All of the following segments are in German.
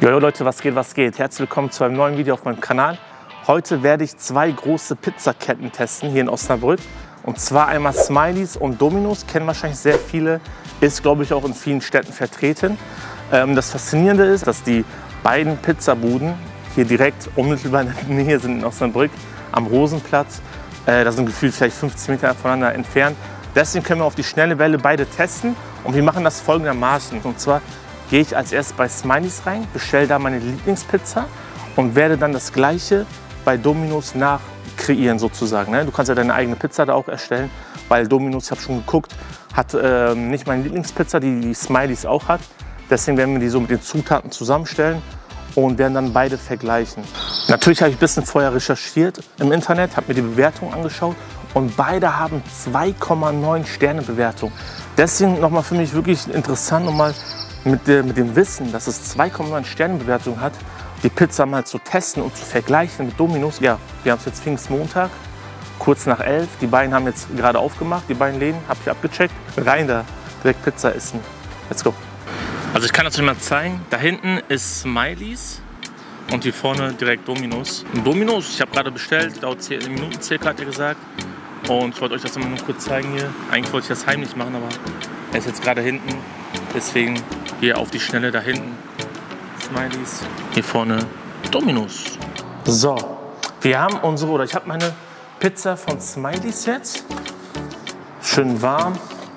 Jojo Leute, was geht, was geht? Herzlich willkommen zu einem neuen Video auf meinem Kanal. Heute werde ich zwei große Pizzaketten testen hier in Osnabrück. Und zwar einmal Smileys und Domino's, kennen wahrscheinlich sehr viele, ist glaube ich auch in vielen Städten vertreten. Das Faszinierende ist, dass die beiden Pizzabuden hier direkt unmittelbar in der Nähe sind in Osnabrück, am Rosenplatz. Da sind gefühlt vielleicht 50 Meter voneinander entfernt. Deswegen können wir auf die schnelle Welle beide testen und wir machen das folgendermaßen. Und zwar gehe ich als erstes bei Smileys rein, bestelle da meine Lieblingspizza und werde dann das gleiche bei Domino's nachkreieren sozusagen. Du kannst ja deine eigene Pizza da auch erstellen, weil Domino's, ich habe schon geguckt, hat nicht meine Lieblingspizza, die Smileys auch hat. Deswegen werden wir die so mit den Zutaten zusammenstellen und werden dann beide vergleichen. Natürlich habe ich ein bisschen vorher recherchiert im Internet, habe mir die Bewertung angeschaut und beide haben 2,9 Sterne Bewertung. Deswegen nochmal für mich wirklich interessant, nochmal mit dem Wissen, dass es 2,9 Sterne Bewertung hat, die Pizza mal zu testen und zu vergleichen mit Domino's. Ja, wir haben es jetzt Pfingstmontag, kurz nach 11. Die beiden haben jetzt gerade aufgemacht, die beiden Läden, habe ich abgecheckt. Rein da, direkt Pizza essen. Let's go. Also ich kann das euch mal zeigen. Da hinten ist Smileys und hier vorne direkt Domino's. Domino's, ich habe gerade bestellt, dauert 10 Minuten circa, hat er gesagt. Und ich wollte euch das mal nur kurz zeigen hier. Eigentlich wollte ich das heimlich machen, aber er ist jetzt gerade hinten. Deswegen hier auf die Schnelle da hinten Smileys, hier vorne Domino's. So, wir haben unsere, oder ich habe meine Pizza von Smileys jetzt. Schön warm.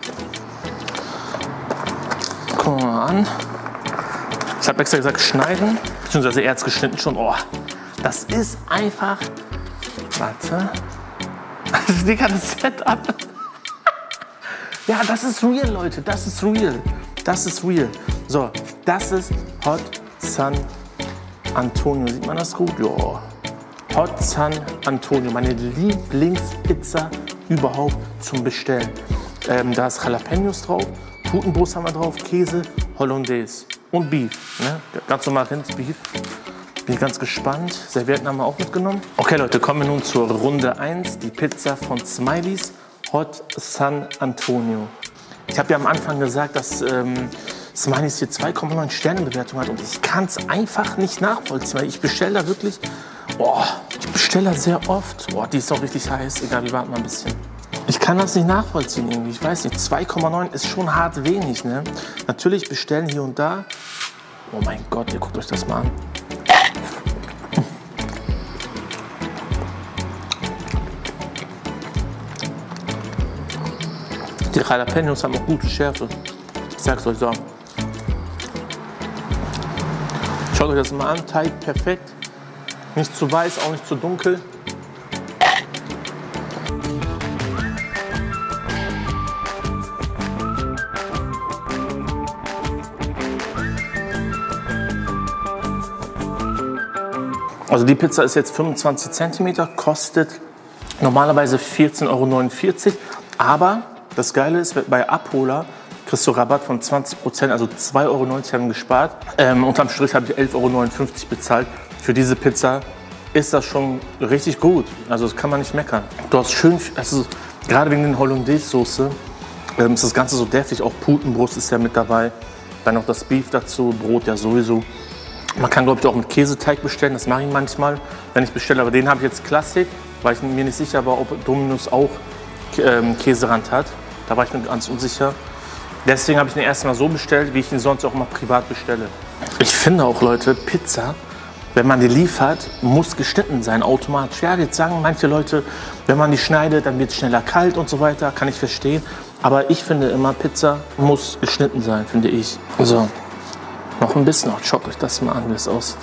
Gucken wir mal an. Ich habe extra gesagt schneiden, beziehungsweise er hat es geschnitten schon. Oh, das ist einfach, warte. Digga, das Setup. Ja, das ist real, Leute, das ist real. Das ist real. So, das ist Hot San Antonio. Sieht man das gut? Ja. Hot San Antonio, meine Lieblingspizza überhaupt zum Bestellen. Da ist Jalapenos drauf, Putenbrust haben wir drauf, Käse, Hollandaise und Beef. Ne? Ganz normal Rindsbeef. Bin ich ganz gespannt. Servietten haben wir auch mitgenommen. Okay, Leute, kommen wir nun zur Runde 1. Die Pizza von Smileys, Hot San Antonio. Ich habe ja am Anfang gesagt, dass Smileys hier 2,9 Sterne Bewertung hat und ich kann es einfach nicht nachvollziehen, weil ich bestelle da wirklich, ich bestelle da sehr oft. Die ist auch richtig heiß, egal, wir warten mal ein bisschen. Ich kann das nicht nachvollziehen irgendwie, ich weiß nicht, 2,9 ist schon hart wenig, ne? Natürlich bestellen hier und da. Oh mein Gott, ihr guckt euch das mal an. Die Jalapenos haben auch gute Schärfe. Ich sag's euch so. Schaut euch das mal an, Teig perfekt. Nicht zu weiß, auch nicht zu dunkel. Also die Pizza ist jetzt 25 cm, kostet normalerweise 14,49 €, aber das Geile ist, bei Abholer kriegst du Rabatt von 20%, also 2,90 € haben gespart. Unterm Strich habe ich 11,59 € bezahlt. Für diese Pizza ist das schon richtig gut, also das kann man nicht meckern. Du hast schön, also gerade wegen den Hollandaise-Soße ist das Ganze so deftig, auch Putenbrust ist ja mit dabei. Dann noch das Beef dazu, Brot ja sowieso. Man kann, glaube ich, auch mit Käseteig bestellen, das mache ich manchmal, wenn ich bestelle. Aber den habe ich jetzt Klassik, weil ich mir nicht sicher war, ob Domino's auch Käserand hat. Da war ich mir ganz unsicher. Deswegen habe ich den erstmal so bestellt, wie ich ihn sonst auch immer privat bestelle. Ich finde auch, Leute, Pizza, wenn man die liefert, muss geschnitten sein, automatisch. Ja, jetzt sagen manche Leute, wenn man die schneidet, dann wird es schneller kalt und so weiter. Kann ich verstehen. Aber ich finde immer, Pizza muss geschnitten sein, finde ich. So. Noch ein bisschen, schaut euch das mal an, wie es aussieht.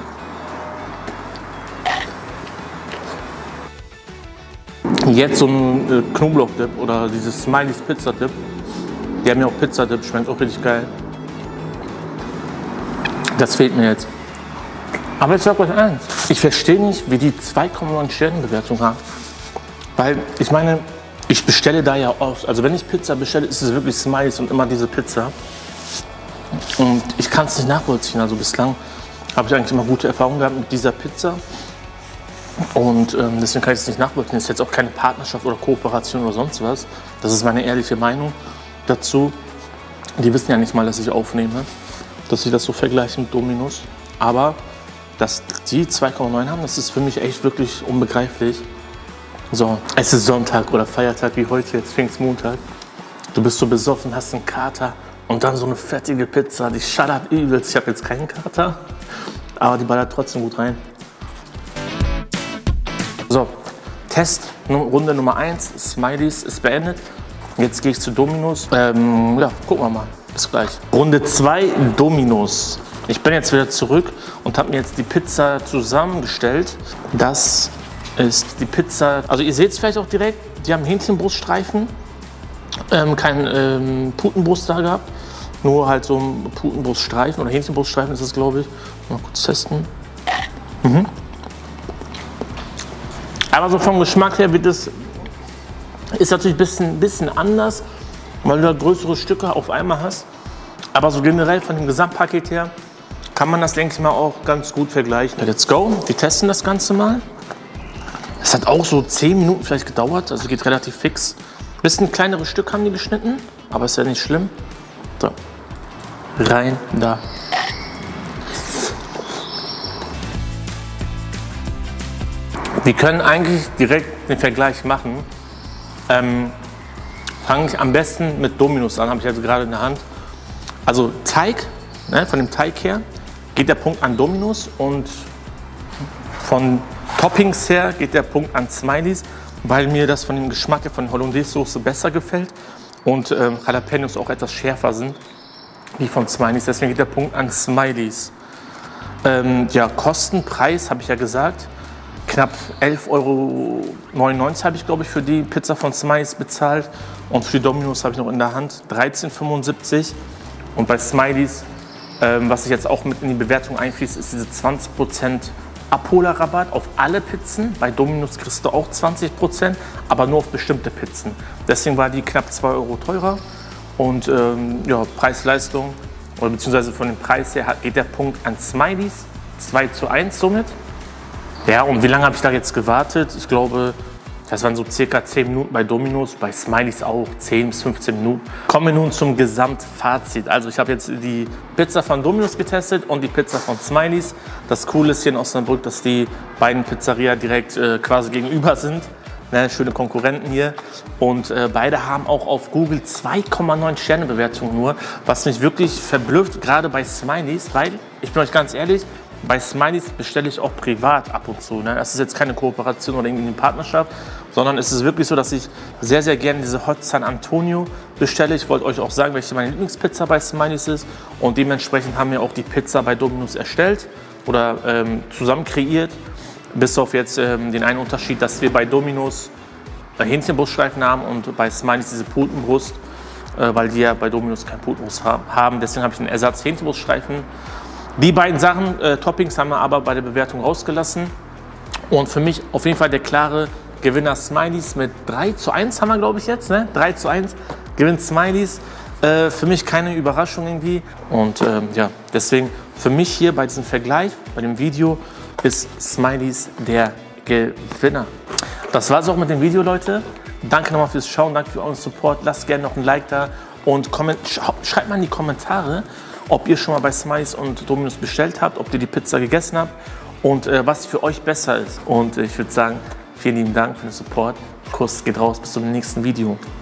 Jetzt so ein Knoblauchdip oder dieses Smileys Pizza-Dip. Die haben ja auch Pizza-Dip, schmeckt auch richtig geil. Das fehlt mir jetzt. Aber ich sag euch eins, ich verstehe nicht, wie die 2,9 Sterne Bewertung haben. Weil, ich meine, ich bestelle da ja oft. Also wenn ich Pizza bestelle, ist es wirklich Smileys und immer diese Pizza. Und ich kann es nicht nachvollziehen. Also bislang habe ich eigentlich immer gute Erfahrungen gehabt mit dieser Pizza. Und deswegen kann ich es nicht nachvollziehen. Es ist jetzt auch keine Partnerschaft oder Kooperation oder sonst was. Das ist meine ehrliche Meinung dazu. Die wissen ja nicht mal, dass ich aufnehme. dass ich das so vergleiche mit Domino's. Aber dass die 2,9 haben, das ist für mich echt wirklich unbegreiflich. So, es ist Sonntag oder Feiertag wie heute, jetzt Pfingstmontag. Du bist so besoffen, hast einen Kater und dann so eine fettige Pizza, die schallert übelst. Ich habe jetzt keinen Kater, aber die ballert trotzdem gut rein. So, Test, Runde Nummer 1, Smileys ist beendet. Jetzt gehe ich zu Domino's. Ja, gucken wir mal. Bis gleich. Runde 2, Domino's. Ich bin jetzt wieder zurück und habe mir jetzt die Pizza zusammengestellt. Das ist die Pizza. Also ihr seht es vielleicht auch direkt. Die haben Hähnchenbruststreifen. Kein Putenbrust da gehabt. Nur halt so ein Putenbruststreifen oder Hähnchenbruststreifen ist das, glaube ich. Mal kurz testen. Aber so vom Geschmack her wird es, ist natürlich ein bisschen anders, weil du da größere Stücke auf einmal hast. Aber so generell von dem Gesamtpaket her kann man das, denke ich mal, auch ganz gut vergleichen. Let's go, wir testen das Ganze mal. Es hat auch so 10 Minuten vielleicht gedauert, also geht relativ fix. Bisschen kleinere Stück haben die geschnitten, aber ist ja nicht schlimm. So, rein da. Wir können eigentlich direkt den Vergleich machen. Fange ich am besten mit Domino's an, habe ich also gerade in der Hand. Also Teig, ne, von dem Teig her geht der Punkt an Domino's und von Toppings her geht der Punkt an Smileys, weil mir das von dem Geschmack von der Hollandaise-Soße besser gefällt und Jalapenos auch etwas schärfer sind wie von Smileys. Deswegen geht der Punkt an Smileys. Ja, Kostenpreis habe ich ja gesagt. Knapp 11,99 € habe ich, glaube ich, für die Pizza von Smileys bezahlt. Und für die Domino's habe ich noch in der Hand 13,75 €. Und bei Smileys, was ich jetzt auch mit in die Bewertung einfließt, ist diese 20% Abholerrabatt auf alle Pizzen. Bei Domino's kriegst du auch 20%, aber nur auf bestimmte Pizzen. Deswegen war die knapp 2 € teurer. Und ja, Preis-Leistung, oder beziehungsweise von dem Preis her geht der Punkt an Smileys. 2:1 somit. Ja, und wie lange habe ich da jetzt gewartet? Ich glaube, das waren so circa 10 Minuten bei Domino's, bei Smileys auch 10 bis 15 Minuten. Kommen wir nun zum Gesamtfazit. Also ich habe jetzt die Pizza von Domino's getestet und die Pizza von Smileys. Das Coole ist hier in Osnabrück, dass die beiden Pizzerien direkt quasi gegenüber sind. Ne, schöne Konkurrenten hier. Und beide haben auch auf Google 2,9 Sterne Bewertungen nur, was mich wirklich verblüfft, gerade bei Smileys, weil, ich bin euch ganz ehrlich, bei Smileys bestelle ich auch privat ab und zu. Ne? Das ist jetzt keine Kooperation oder irgendwie eine Partnerschaft, sondern es ist wirklich so, dass ich sehr, sehr gerne diese Hot San Antonio bestelle. Ich wollte euch auch sagen, welche meine Lieblingspizza bei Smileys ist. Und dementsprechend haben wir auch die Pizza bei Domino's erstellt oder zusammen kreiert. Bis auf jetzt den einen Unterschied, dass wir bei Domino's Hähnchenbruststreifen haben und bei Smileys diese Putenbrust, weil die ja bei Domino's kein Putenbrust haben. Deswegen habe ich einen Ersatz Hähnchenbruststreifen. Die beiden Sachen, Toppings, haben wir aber bei der Bewertung rausgelassen. Und für mich auf jeden Fall der klare Gewinner Smileys mit 3:1 haben wir, glaube ich, jetzt. Ne? 3:1 gewinnt Smileys. Für mich keine Überraschung irgendwie. Und ja, deswegen für mich hier bei diesem Vergleich, bei dem Video, ist Smileys der Gewinner. Das war es auch mit dem Video, Leute. Danke nochmal fürs Schauen, danke für euren Support. Lasst gerne noch ein Like da und schreibt mal in die Kommentare, ob ihr schon mal bei Smileys und Domino's bestellt habt, ob ihr die Pizza gegessen habt und was für euch besser ist. Und ich würde sagen, vielen lieben Dank für den Support. Kuss geht raus, bis zum nächsten Video.